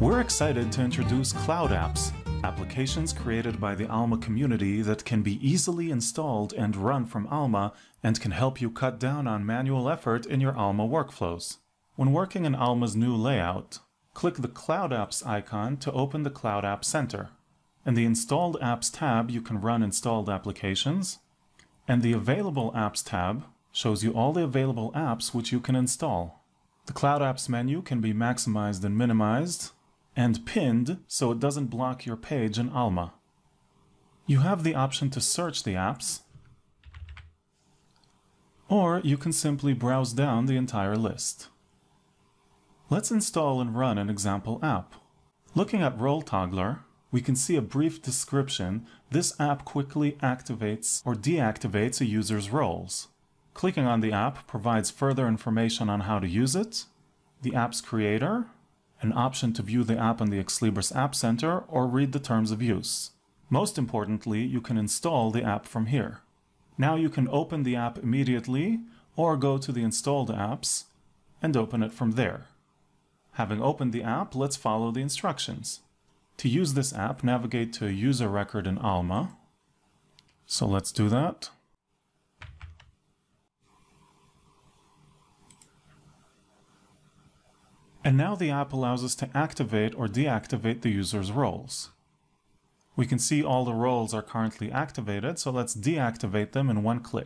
We're excited to introduce Cloud Apps, applications created by the Alma community that can be easily installed and run from Alma and can help you cut down on manual effort in your Alma workflows. When working in Alma's new layout, click the Cloud Apps icon to open the Cloud App Center. In the Installed Apps tab, you can run installed applications, and the Available Apps tab shows you all the available apps which you can install. The Cloud Apps menu can be maximized and minimized, and pinned so it doesn't block your page in Alma. You have the option to search the apps, or you can simply browse down the entire list. Let's install and run an example app. Looking at Role Toggler, we can see a brief description. This app quickly activates or deactivates a user's roles. Clicking on the app provides further information on how to use it, the app's creator, an option to view the app in the Ex Libris App Center or read the terms of use. Most importantly, you can install the app from here. Now you can open the app immediately or go to the installed apps and open it from there. Having opened the app, let's follow the instructions. To use this app, navigate to a user record in Alma. So let's do that. And now the app allows us to activate or deactivate the user's roles. We can see all the roles are currently activated, so let's deactivate them in one click.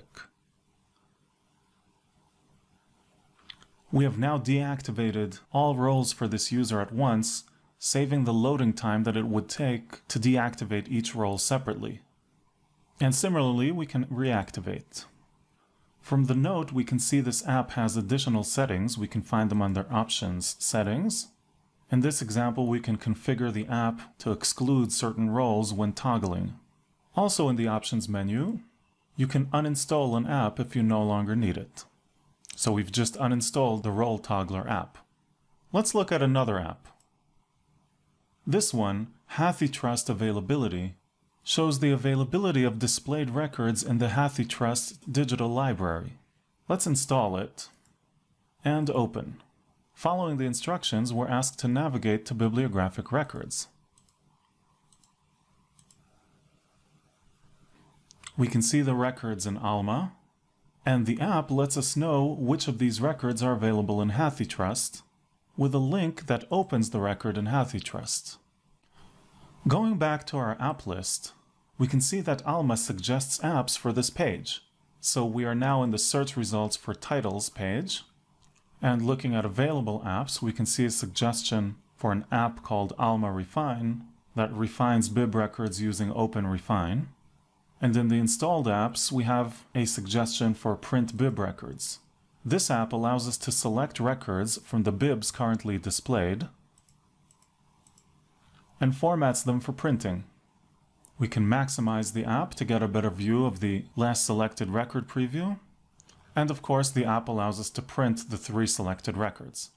We have now deactivated all roles for this user at once, saving the loading time that it would take to deactivate each role separately. And similarly, we can reactivate. From the note, we can see this app has additional settings. We can find them under Options, Settings. In this example, we can configure the app to exclude certain roles when toggling. Also in the Options menu, you can uninstall an app if you no longer need it. So we've just uninstalled the Role Toggler app. Let's look at another app. This one, HathiTrust Availability, shows the availability of displayed records in the HathiTrust digital library. Let's install it and open. Following the instructions, we're asked to navigate to bibliographic records. We can see the records in Alma, and the app lets us know which of these records are available in HathiTrust with a link that opens the record in HathiTrust. Going back to our app list, we can see that Alma suggests apps for this page. So we are now in the search results for titles page. And looking at available apps, we can see a suggestion for an app called Alma Refine that refines bib records using OpenRefine. And in the installed apps, we have a suggestion for print bib records. This app allows us to select records from the bibs currently displayed and formats them for printing. We can maximize the app to get a better view of the last selected record preview. And of course, the app allows us to print the 3 selected records.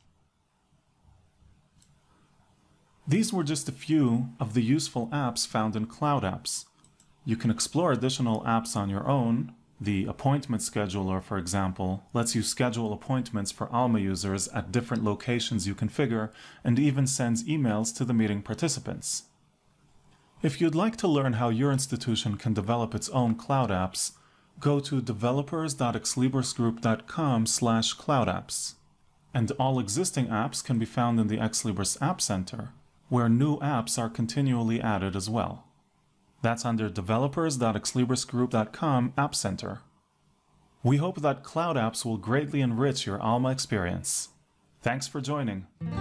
These were just a few of the useful apps found in Cloud Apps. You can explore additional apps on your own. The Appointment Scheduler, for example, lets you schedule appointments for Alma users at different locations you configure and even sends emails to the meeting participants. If you'd like to learn how your institution can develop its own cloud apps, go to developers.exlibrisgroup.com/cloudapps. And all existing apps can be found in the Ex Libris App Center, where new apps are continually added as well. That's under developers.exlibrisgroup.com App Center. We hope that Cloud Apps will greatly enrich your Alma experience. Thanks for joining.